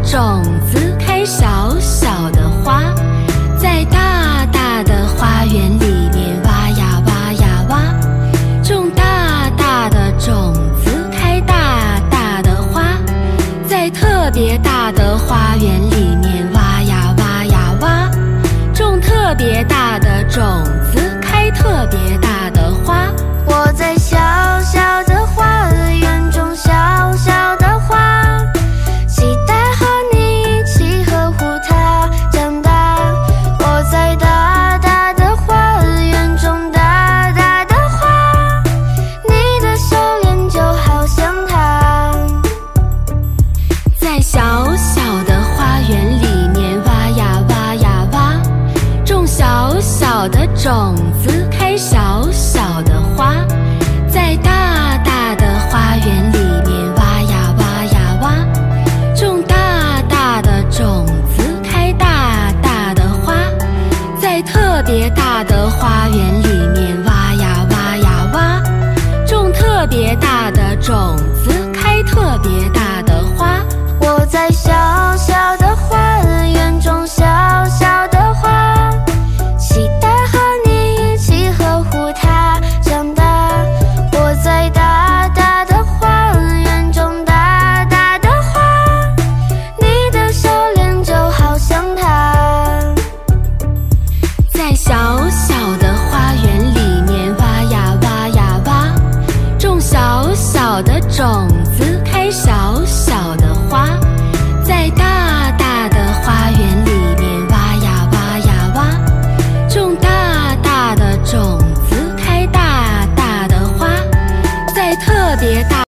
种子开小小的花，在大大的花园里面挖呀挖呀挖，种大大的种子开大大的花，在特别大的花园里面挖呀挖呀挖，种特别大的种子开特别大的花。 我在小小的花园种小小的花，期待和你一起呵护它长大。我在大大的花园种大大的花，你的笑脸就好像它。 在小小的花园里面挖呀挖呀挖，种小小的种子开小小的花，在大大的花园里面挖呀挖呀挖，种大大的种子开大大的花，在特别大的花园里面挖呀挖呀挖，种特别大的种子开特别大的花。 我在小小的花园种小小的花，期待和你一起呵护它长大。我在大大的花园种大大的花，你的笑脸就好像它。 在小小的花园里面挖呀挖呀挖，种小小的种子开小小的花，在大大的花园里面挖呀挖呀挖，种大大的种子开大大的花，在特别大